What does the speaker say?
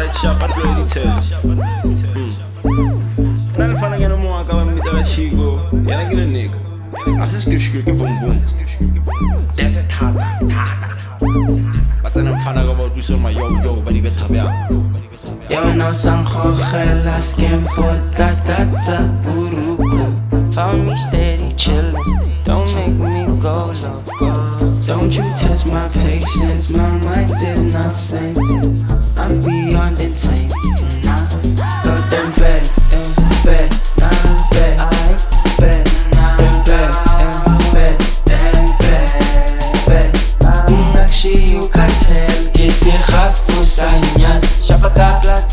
right shop at ready tell. None fun again no more come with a chico. Yeah, I get a nigga. As a script from boom. There's a tata. But then I'm fun about to show my yo, but he better have Yo no sanjo gelas tiempo ta buruku. Found me steady chillin', don't make me go loco. Don't you test my patience, my mind is not sane. I'm beyond insane. Go then bed, bed, bed, I bed, bed. Nakshi you cartel, que se jafu sañas, chapata